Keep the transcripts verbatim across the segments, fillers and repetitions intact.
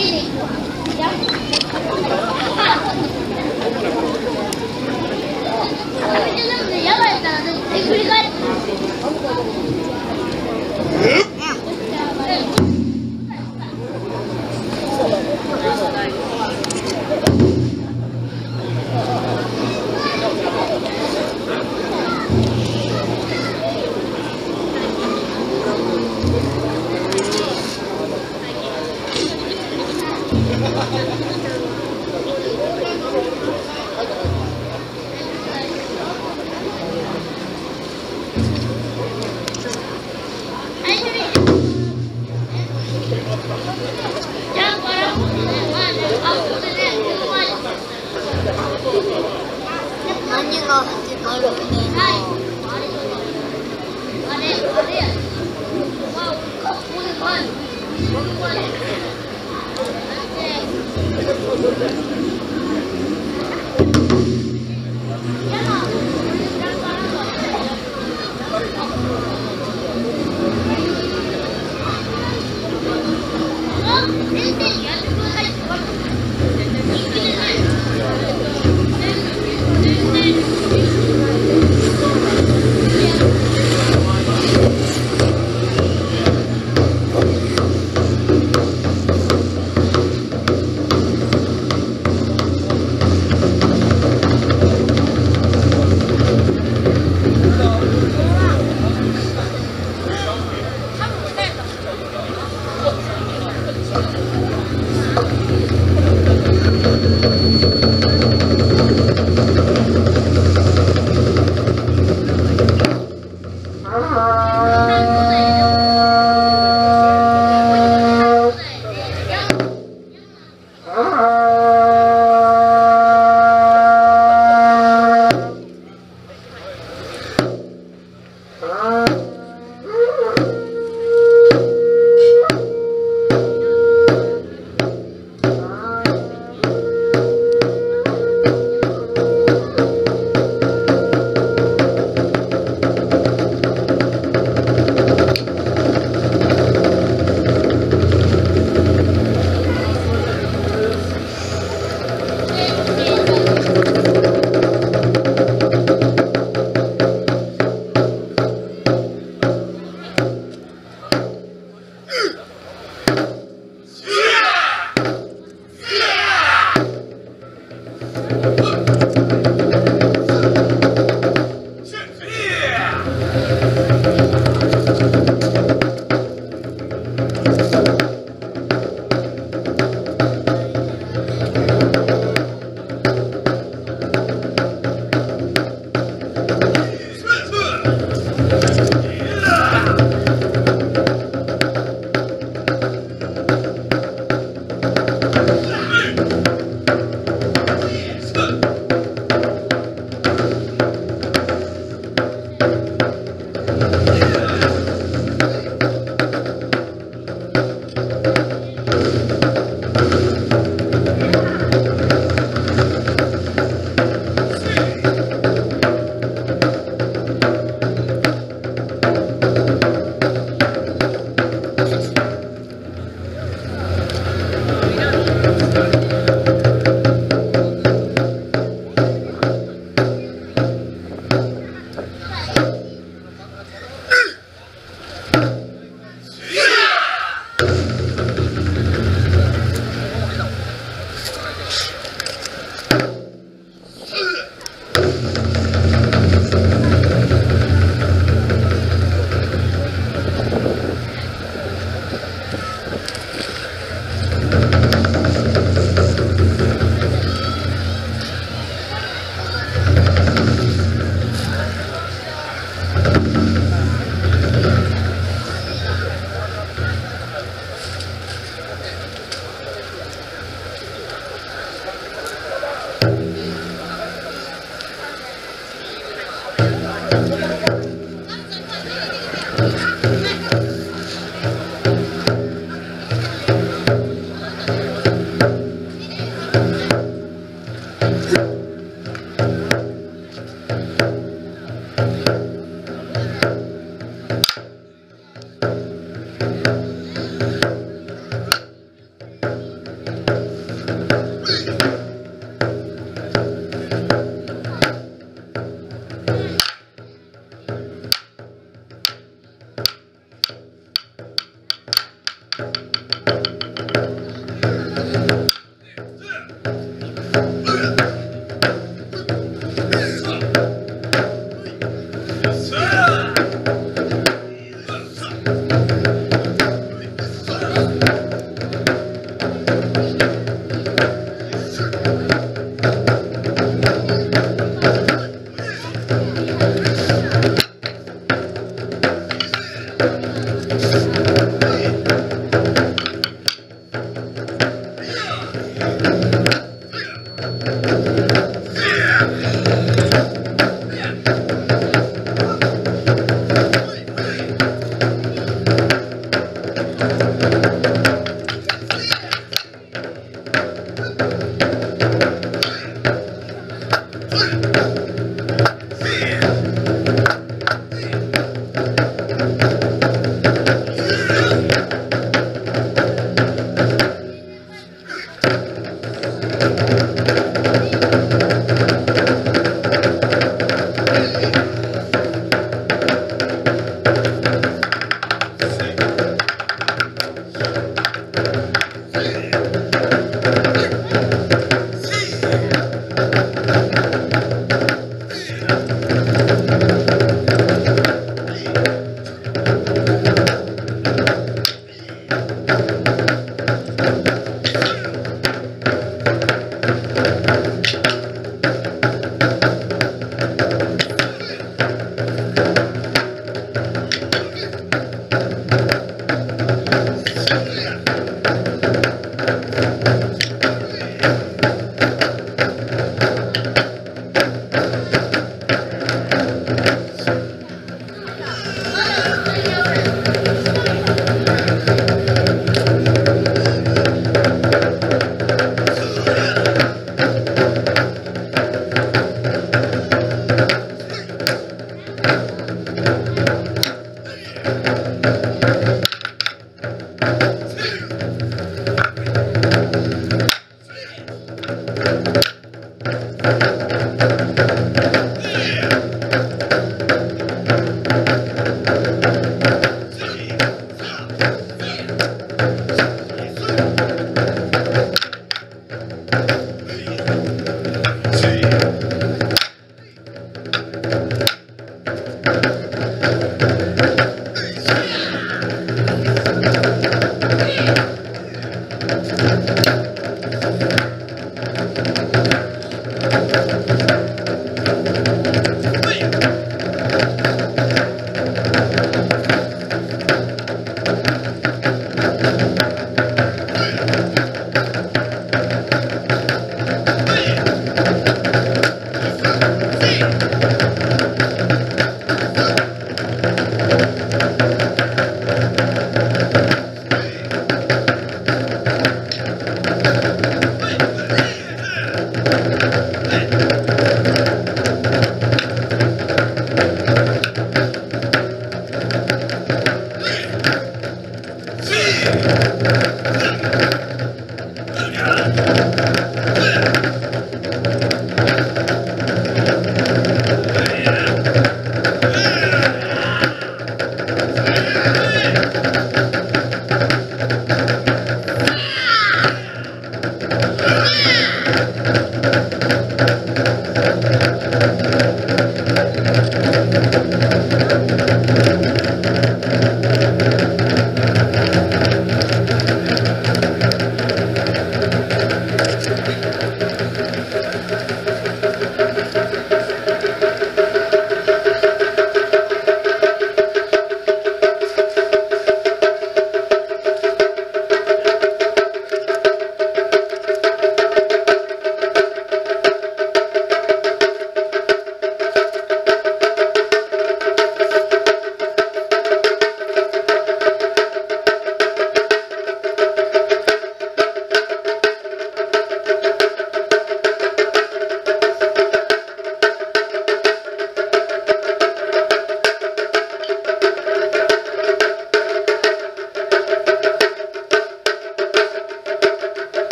何が始まるね。あれあれや。わあ、ここでパン。ここで。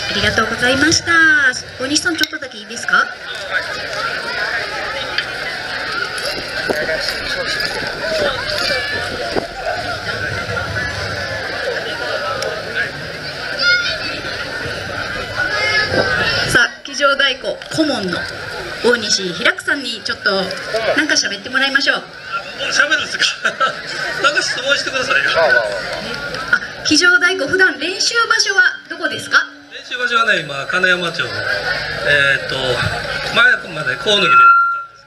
ありがとうございました。大西さん、ちょっとだけいいですか。さあ、騎乗太鼓顧問の大西平久さんにちょっとなんか喋ってもらいましょう。 喋るんですか。なんか質問してくださいよ。 あ、騎乗太鼓、普段練習場所はどこですか。 練習場所はね、今金山町のえー、っと前まで河野木でやってたんです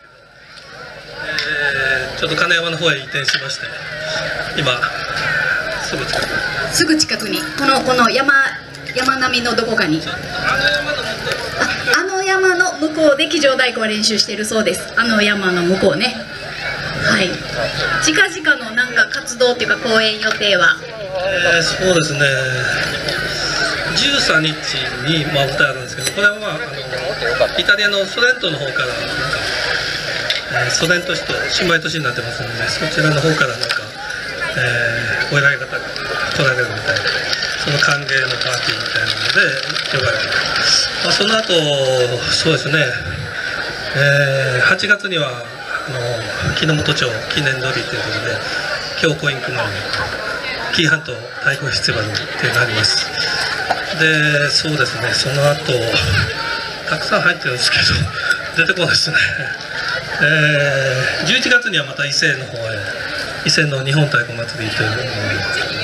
けど、えー、ちょっと金山の方へ移転しまして、今すぐ近くすぐ近くにこのこの山山並みのどこかに、 あの山の向こう、 ああの山の向こうで騎乗太鼓は練習しているそうです。あの山の向こうね。はい、近々のなんか活動っていうか公演予定は。 えー、そうですね、じゅうさんにちに、まあ、舞台あるんですけど、これは、まあ、あのイタリアのソレントの方からなんか、えー、ソレント市と姉妹都市になってますので、そちらの方からなんか、えー、お偉い方が来られるみたいな、その歓迎のパーティーみたいなので呼ばれて、まあ、その後そうですね、えー、はちがつにはあの木之本町記念通りということで、京子インク前に紀伊半島太鼓フェスティバルっていうのがあります。で、そうですね、その後たくさん入ってるんですけど出てこないですね。えー、じゅういちがつにはまた伊勢の方へ、伊勢の日本太鼓祭りというのがありまして、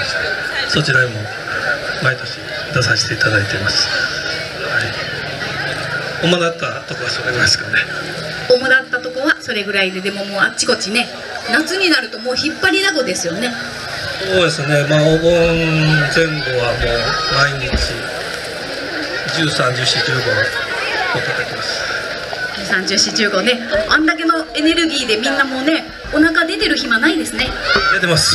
そちらにも毎年出させていただいています。はい、主だったところはそれぐらいですかね。 主だったとこはそれぐらいで、でももうあっちこっちね、夏になるともう引っ張りだこですよね。 そうですね、まあお盆前後はもう毎日じゅうさん、じゅうよん、じゅうごを叩きます。 じゅうさん、じゅうよん、じゅうごね、あんだけのエネルギーでみんなもうね、お腹出てる暇ないですね。 出てます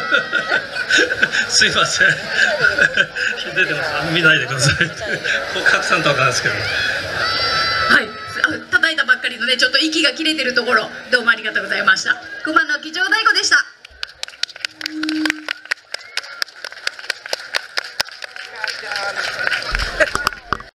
すいません出てます、見ないでください拡散とわかんないですけど、 はい、叩いたばっかりのね、ちょっと息が切れてるところ、どうもありがとうございました。熊野騎乗太鼓でした。